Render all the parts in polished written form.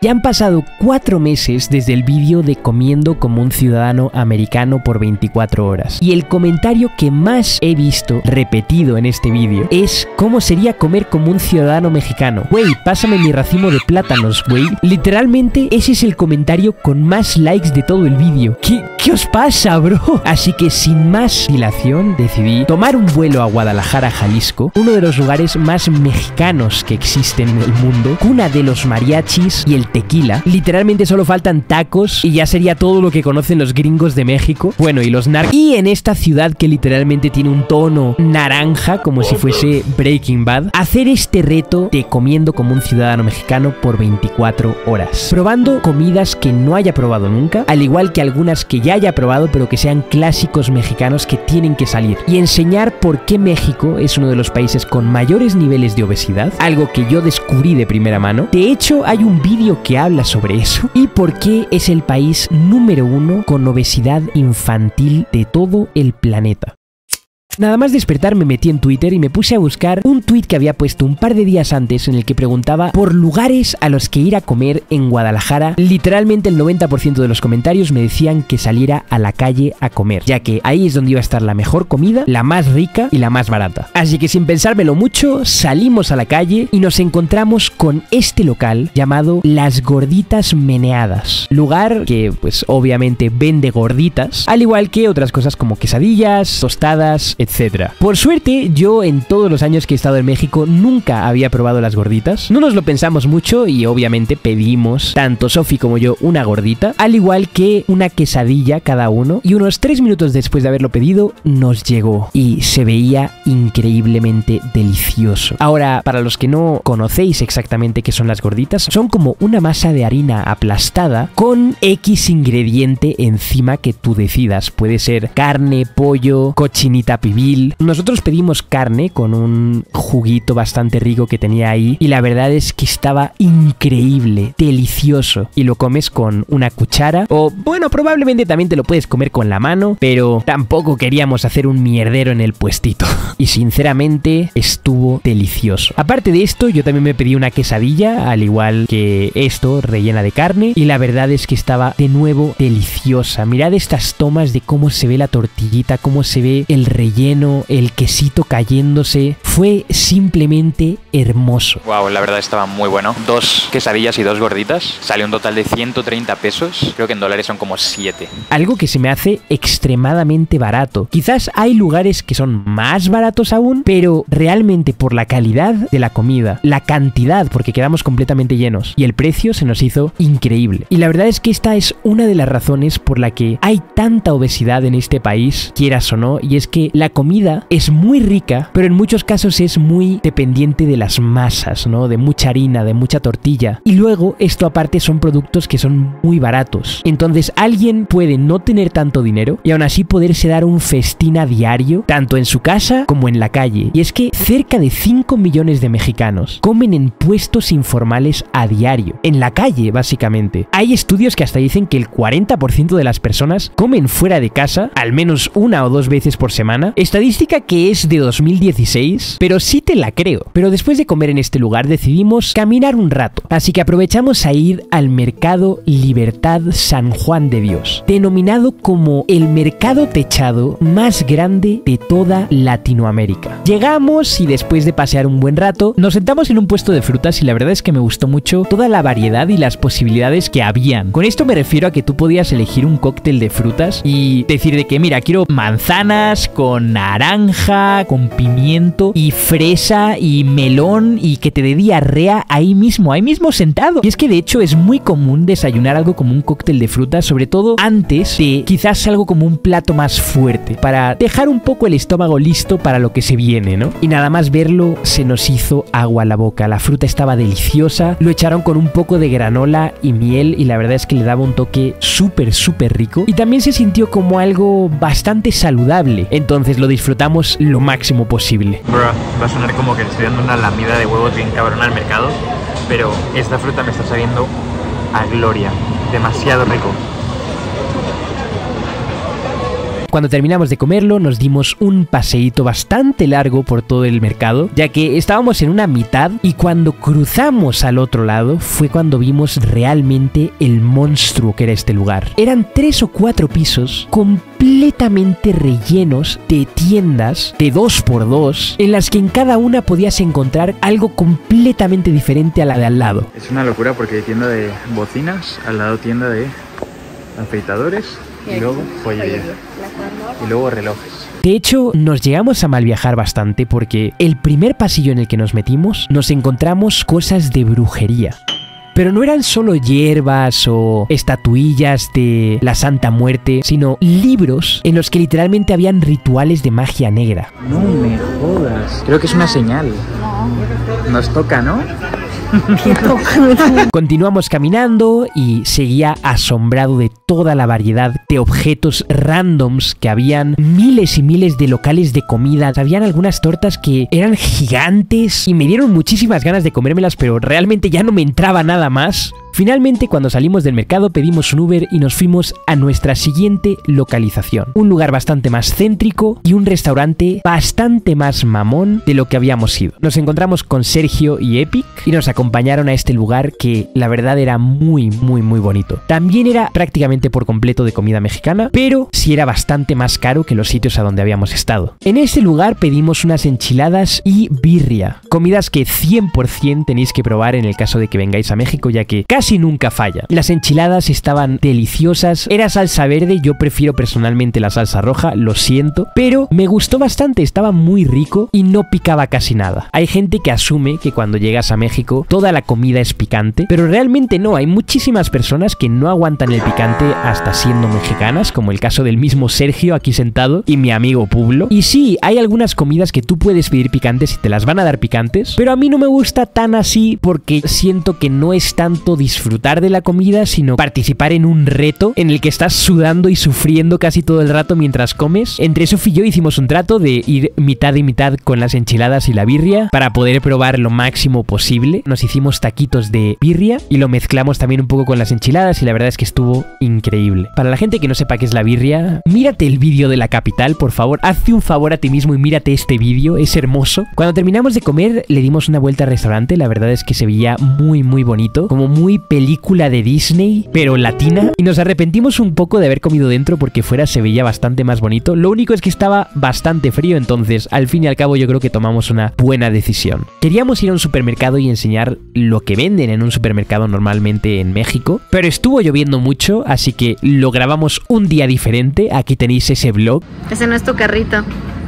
Ya han pasado 4 meses desde el vídeo de comiendo como un ciudadano americano por 24 horas. Y el comentario que más he visto repetido en este vídeo es ¿cómo sería comer como un ciudadano mexicano? Güey, pásame mi racimo de plátanos, güey. Literalmente ese es el comentario con más likes de todo el vídeo. ¿Qué os pasa, bro? Así que sin más dilación decidí tomar un vuelo a Guadalajara, Jalisco, uno de los lugares más mexicanos que existen en el mundo, cuna de los mariachis y el tequila. Literalmente solo faltan tacos y ya sería todo lo que conocen los gringos de México. Bueno, y los narcos. Y en esta ciudad que literalmente tiene un tono naranja, como si fuese Breaking Bad, hacer este reto de comiendo como un ciudadano mexicano por 24 horas. Probando comidas que no haya probado nunca, al igual que algunas que ya haya probado, pero que sean clásicos mexicanos que tienen que salir. Y enseñar por qué México es uno de los países con mayores niveles de obesidad, algo que yo descubrí de primera mano. De hecho, hay un vídeo que habla sobre eso y por qué es el país número 1 con obesidad infantil de todo el planeta. Nada más despertar me metí en Twitter y me puse a buscar un tweet que había puesto un par de días antes en el que preguntaba por lugares a los que ir a comer en Guadalajara. Literalmente el 90% de los comentarios me decían que saliera a la calle a comer, ya que ahí es donde iba a estar la mejor comida, la más rica y la más barata. Así que sin pensármelo mucho, salimos a la calle y nos encontramos con este local llamado Las Gorditas Meneadas. Lugar que pues obviamente vende gorditas, al igual que otras cosas como quesadillas, tostadas, etc. Por suerte, yo en todos los años que he estado en México nunca había probado las gorditas. No nos lo pensamos mucho y obviamente pedimos, tanto Sofi como yo, una gordita, al igual que una quesadilla cada uno, y unos 3 minutos después de haberlo pedido, nos llegó y se veía increíblemente delicioso. Ahora, para los que no conocéis exactamente qué son las gorditas, son como una masa de harina aplastada con X ingrediente encima que tú decidas. Puede ser carne, pollo, cochinita pibil. Nosotros pedimos carne con un juguito bastante rico que tenía ahí y la verdad es que estaba increíble, delicioso, y lo comes con una cuchara o bueno, probablemente también te lo puedes comer con la mano, pero tampoco queríamos hacer un mierdero en el puestito y sinceramente estuvo delicioso. Aparte de esto, yo también me pedí una quesadilla, al igual que esto, rellena de carne, y la verdad es que estaba de nuevo deliciosa. Mirad estas tomas de cómo se ve la tortillita, cómo se ve el relleno, el quesito cayéndose. Fue simplemente hermoso. Wow, la verdad estaba muy bueno. 2 quesadillas y 2 gorditas. Sale un total de 130 pesos. Creo que en dólares son como 7. Algo que se me hace extremadamente barato. Quizás hay lugares que son más baratos aún, pero realmente por la calidad de la comida, la cantidad, porque quedamos completamente llenos, y el precio se nos hizo increíble. Y la verdad es que esta es una de las razones por la que hay tanta obesidad en este país, quieras o no, y es que la comida es muy rica, pero en muchos casos es muy dependiente de las masas, ¿no? De mucha harina, de mucha tortilla. Y luego, esto aparte son productos que son muy baratos. Entonces, alguien puede no tener tanto dinero y aún así poderse dar un festín a diario, tanto en su casa como en la calle. Y es que cerca de 5 millones de mexicanos comen en puestos informales a diario, en la calle, básicamente. Hay estudios que hasta dicen que el 40% de las personas comen fuera de casa, al menos 1 o 2 veces por semana. Estadística que es de 2016, pero sí te la creo. Pero después de comer en este lugar decidimos caminar un rato, así que aprovechamos a ir al Mercado Libertad San Juan de Dios, denominado como el mercado techado más grande de toda Latinoamérica. Llegamos y después de pasear un buen rato, nos sentamos en un puesto de frutas y la verdad es que me gustó mucho toda la variedad y las posibilidades que habían. Con esto me refiero a que tú podías elegir un cóctel de frutas y decir de que mira, quiero manzanas con naranja, con pimiento y fresa y melón, y que te dé diarrea ahí mismo sentado. Y es que de hecho es muy común desayunar algo como un cóctel de frutas, sobre todo antes de quizás algo como un plato más fuerte, para dejar un poco el estómago listo para lo que se viene, ¿no? Y nada más verlo se nos hizo agua a la boca. La fruta estaba deliciosa, lo echaron con un poco de granola y miel y la verdad es que le daba un toque súper rico, y también se sintió como algo bastante saludable. Entonces lo disfrutamos lo máximo posible. Bro, va a sonar como que estoy dando una lamida de huevos bien cabrón al mercado, pero esta fruta me está sabiendo a gloria, demasiado rico. Cuando terminamos de comerlo, nos dimos un paseíto bastante largo por todo el mercado, ya que estábamos en una mitad y cuando cruzamos al otro lado fue cuando vimos realmente el monstruo que era este lugar. Eran 3 o 4 pisos completamente rellenos de tiendas de 2x2 en las que en cada una podías encontrar algo completamente diferente a la de al lado. Es una locura porque hay tienda de bocinas, al lado tienda de afeitadores y luego joyería y luego relojes. De hecho, nos llegamos a mal viajar bastante porque el primer pasillo en el que nos metimos nos encontramos cosas de brujería. Pero no eran solo hierbas o estatuillas de la Santa Muerte, sino libros en los que literalmente habían rituales de magia negra. No me jodas. Creo que es una señal. Nos toca, ¿no? Continuamos caminando y seguía asombrado de toda la variedad de objetos randoms que habían, miles y miles de locales de comida. Habían algunas tortas que eran gigantes y me dieron muchísimas ganas de comérmelas, pero realmente ya no me entraba nada más. Finalmente, cuando salimos del mercado, pedimos un Uber y nos fuimos a nuestra siguiente localización. Un lugar bastante más céntrico y un restaurante bastante más mamón de lo que habíamos ido. Nos encontramos con Sergio y Epic y nos acompañaron a este lugar que la verdad era muy bonito. También era prácticamente por completo de comida mexicana, pero sí era bastante más caro que los sitios a donde habíamos estado. En este lugar pedimos unas enchiladas y birria, comidas que 100% tenéis que probar en el caso de que vengáis a México, ya que casi nunca falla. Las enchiladas estaban deliciosas, era salsa verde, yo prefiero personalmente la salsa roja, lo siento, pero me gustó bastante, estaba muy rico y no picaba casi nada. Hay gente que asume que cuando llegas a México toda la comida es picante, pero realmente no, hay muchísimas personas que no aguantan el picante hasta siendo mexicanas, como el caso del mismo Sergio aquí sentado y mi amigo Publo. Y sí, hay algunas comidas que tú puedes pedir picantes y te las van a dar picantes, pero a mí no me gusta tan así porque siento que no es tanto disfrutar de la comida, sino participar en un reto en el que estás sudando y sufriendo casi todo el rato mientras comes. Entre Sofía y yo hicimos un trato de ir mitad y mitad con las enchiladas y la birria para poder probar lo máximo posible. Nos hicimos taquitos de birria y lo mezclamos también un poco con las enchiladas y la verdad es que estuvo increíble. Para la gente que no sepa qué es la birria, mírate el vídeo de la capital, por favor. Hazte un favor a ti mismo y mírate este vídeo, es hermoso. Cuando terminamos de comer, le dimos una vuelta al restaurante. La verdad es que se veía muy bonito, como muy película de Disney, pero latina, y nos arrepentimos un poco de haber comido dentro porque fuera se veía bastante más bonito. Lo único es que estaba bastante frío, entonces al fin y al cabo yo creo que tomamos una buena decisión. Queríamos ir a un supermercado y enseñar lo que venden en un supermercado normalmente en México, pero estuvo lloviendo mucho, así que lo grabamos un día diferente. Aquí tenéis ese vlog. Ese no es tu carrito.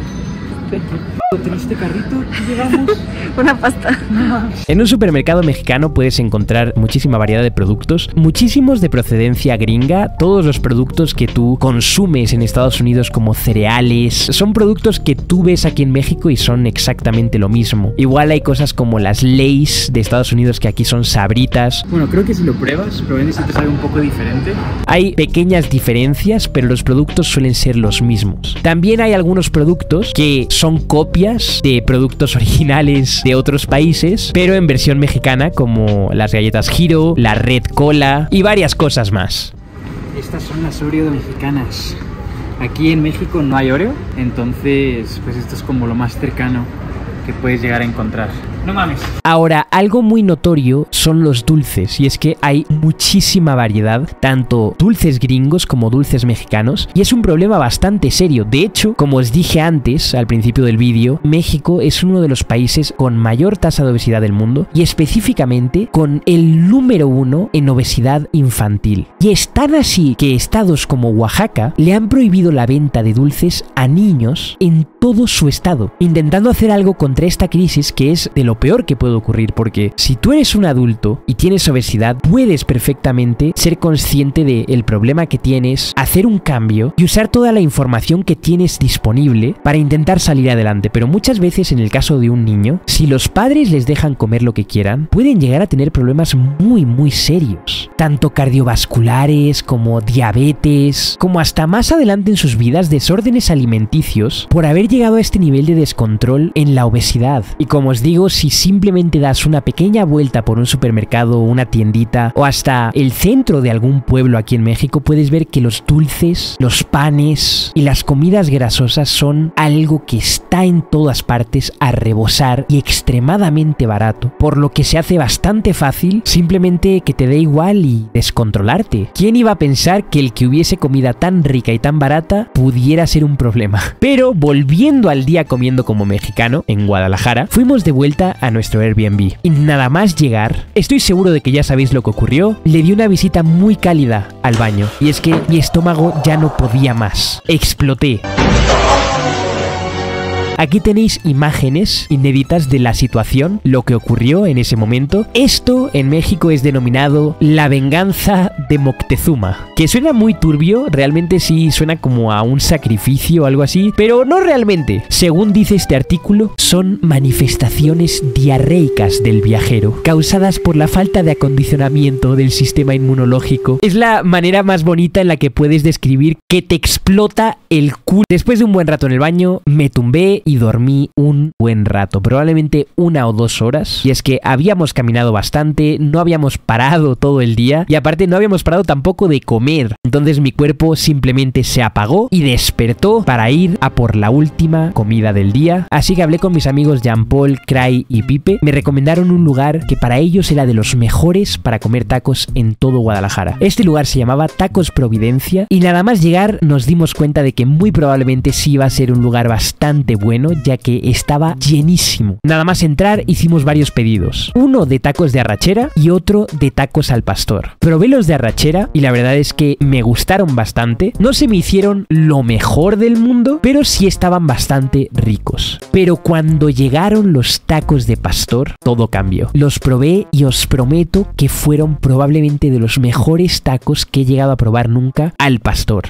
¿Triste carrito? ¿Llevamos? Una pasta. En un supermercado mexicano puedes encontrar muchísima variedad de productos, muchísimos de procedencia gringa. Todos los productos que tú consumes en Estados Unidos como cereales son productos que tú ves aquí en México y son exactamente lo mismo. Igual hay cosas como las Lay's de Estados Unidos que aquí son Sabritas. Bueno, creo que si lo pruebas, probablemente si te sale un poco diferente. Hay pequeñas diferencias, pero los productos suelen ser los mismos. También hay algunos productos que son copias de productos originales de otros países, pero en versión mexicana, como las galletas Hero, la Red Cola y varias cosas más. Estas son las Oreo mexicanas. Aquí en México no hay Oreo, entonces pues esto es como lo más cercano que puedes llegar a encontrar. No mames. Ahora, algo muy notorio son los dulces, y es que hay muchísima variedad, tanto dulces gringos como dulces mexicanos, y es un problema bastante serio. De hecho, como os dije antes, al principio del vídeo, México es uno de los países con mayor tasa de obesidad del mundo, y específicamente con el número 1 en obesidad infantil. Y es tan así que estados como Oaxaca le han prohibido la venta de dulces a niños en todo su estado, intentando hacer algo contra esta crisis que es de lo peor que puede ocurrir, porque si tú eres un adulto y tienes obesidad, puedes perfectamente ser consciente del problema que tienes, hacer un cambio y usar toda la información que tienes disponible para intentar salir adelante. Pero muchas veces en el caso de un niño, si los padres les dejan comer lo que quieran, pueden llegar a tener problemas muy serios. tanto cardiovasculares como diabetes, como hasta más adelante en sus vidas desórdenes alimenticios por haber llegado a este nivel de descontrol en la obesidad. Y como os digo, si simplemente das una pequeña vuelta por un supermercado o una tiendita o hasta el centro de algún pueblo aquí en México, puedes ver que los dulces, los panes y las comidas grasosas son algo que está en todas partes a rebosar y extremadamente barato, por lo que se hace bastante fácil simplemente que te dé igual y descontrolarte. ¿Quién iba a pensar que el que hubiese comida tan rica y tan barata pudiera ser un problema? Pero volviendo al día comiendo como mexicano en Guadalajara, fuimos de vuelta a nuestro Airbnb y nada más llegar, estoy seguro de que ya sabéis lo que ocurrió, le di una visita muy cálida al baño y es que mi estómago ya no podía más. Exploté. Aquí tenéis imágenes inéditas de la situación, lo que ocurrió en ese momento. Esto en México es denominado la venganza de Moctezuma, que suena muy turbio, realmente sí suena como a un sacrificio o algo así, pero no realmente. Según dice este artículo, son manifestaciones diarreicas del viajero, causadas por la falta de acondicionamiento del sistema inmunológico. Es la manera más bonita en la que puedes describir que te explota el culo. Después de un buen rato en el baño, me tumbé y dormí un buen rato, probablemente 1 o 2 horas. Y es que habíamos caminado bastante, no habíamos parado todo el día y aparte no habíamos parado tampoco de comer. Entonces mi cuerpo simplemente se apagó y despertó para ir a por la última comida del día. Así que hablé con mis amigos Jean-Paul, Cray y Pipe. Me recomendaron un lugar que para ellos era de los mejores para comer tacos en todo Guadalajara. Este lugar se llamaba Tacos Providencia y nada más llegar nos dimos cuenta de que muy probablemente sí iba a ser un lugar bastante bueno, ya que estaba llenísimo. Nada más entrar hicimos varios pedidos, uno de tacos de arrachera y otro de tacos al pastor. Probé los de arrachera y la verdad es que me gustaron bastante. No se me hicieron lo mejor del mundo, pero sí estaban bastante ricos. Pero cuando llegaron los tacos de pastor, todo cambió. Los probé y os prometo que fueron probablemente de los mejores tacos que he llegado a probar nunca al pastor.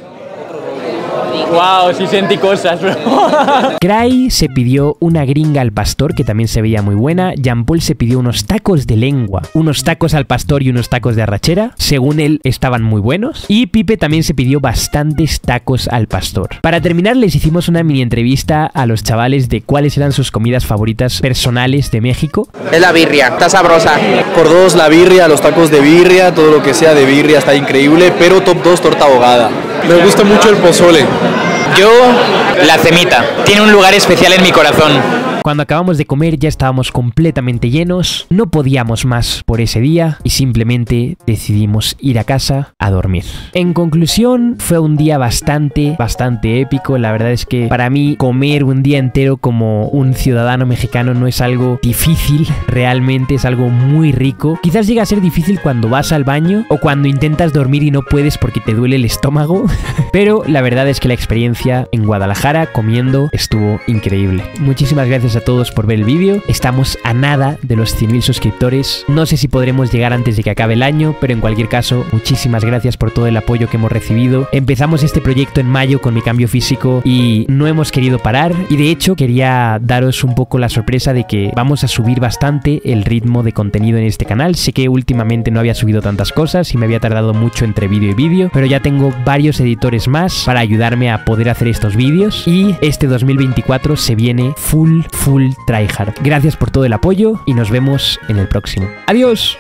Wow, sí sentí cosas, bro. Cray se pidió una gringa al pastor, que también se veía muy buena. Jean-Paul se pidió unos tacos de lengua, unos tacos al pastor y unos tacos de arrachera. Según él, estaban muy buenos. Y Pipe también se pidió bastantes tacos al pastor. Para terminar, les hicimos una mini entrevista a los chavales de cuáles eran sus comidas favoritas personales de México. Es la birria, está sabrosa. Por 2 la birria, los tacos de birria, todo lo que sea de birria está increíble, pero top 2 torta ahogada. Me gusta mucho el pozole. Yo, la cemita. Tiene un lugar especial en mi corazón. Cuando acabamos de comer ya estábamos completamente llenos, no podíamos más por ese día y simplemente decidimos ir a casa a dormir. En conclusión, fue un día bastante épico. La verdad es que para mí comer un día entero como un ciudadano mexicano no es algo difícil, realmente es algo muy rico. Quizás llega a ser difícil cuando vas al baño o cuando intentas dormir y no puedes porque te duele el estómago, pero la verdad es que la experiencia en Guadalajara comiendo estuvo increíble. Muchísimas gracias a todos por ver el vídeo. Estamos a nada de los 100.000 suscriptores. No sé si podremos llegar antes de que acabe el año, pero en cualquier caso, muchísimas gracias por todo el apoyo que hemos recibido. Empezamos este proyecto en mayo con mi cambio físico y no hemos querido parar. Y de hecho, quería daros un poco la sorpresa de que vamos a subir bastante el ritmo de contenido en este canal. Sé que últimamente no había subido tantas cosas y me había tardado mucho entre vídeo y vídeo, pero ya tengo varios editores más para ayudarme a poder hacer estos vídeos y este 2024 se viene full tryhard. Gracias por todo el apoyo y nos vemos en el próximo. ¡Adiós!